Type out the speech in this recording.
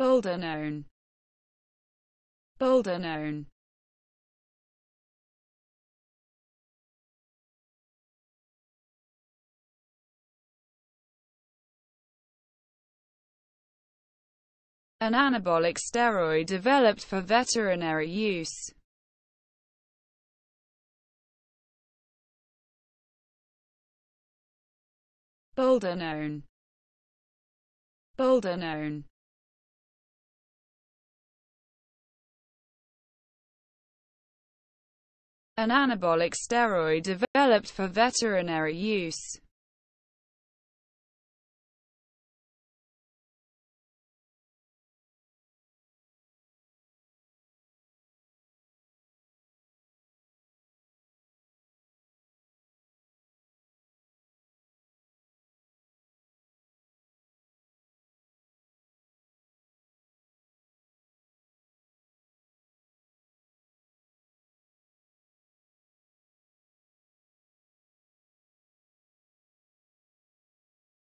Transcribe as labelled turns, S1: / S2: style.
S1: Boldenone, Boldenone. An anabolic steroid developed for veterinary use. Boldenone, Boldenone. An anabolic steroid developed for veterinary use.